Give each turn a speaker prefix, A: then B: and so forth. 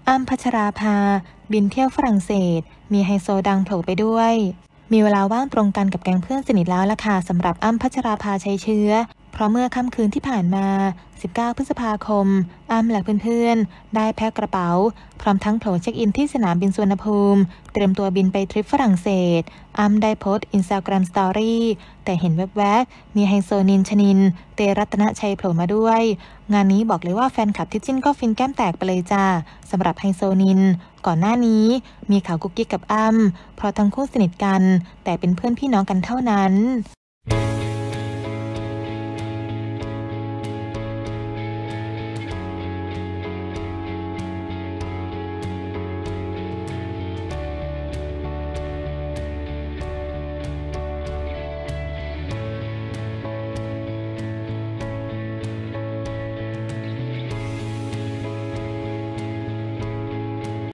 A: อ้ำพัชราภาบินเที่ยวฝรั่งเศสมีไฮโซดังโผล่ไปด้วยมีเวลาว่างตรงกันกับแก๊งเพื่อนสนิทแล้วล่ะค่ะสำหรับอ้ำพัชราภาชัยเชื้อเพราะเมื่อค่ำคืนที่ผ่านมา19พฤษภาคมอ้ำและเพื่อนๆได้แพ็คกระเป๋าพร้อมทั้งโผล่เช็คอินที่สนามบินสุวรรณภูมิเตรียมตัวบินไปทริปฝรั่งเศสอ้ำได้โพสต์ Instagram Story แต่เห็นแวบๆมีไฮโซนินชนินเตรัตนชัยโผล่มาด้วยงานนี้บอกเลยว่าแฟนคลับที่จิ้นก็ฟินแก้มแตกไปเลยจ้าสำหรับไฮโซนินก่อนหน้านี้มีข่าวกุ๊กกิ๊กกับอ้ำเพราะทั้งคู่สนิทกันแต่เป็นเพื่อนพี่น้องกันเท่านั้น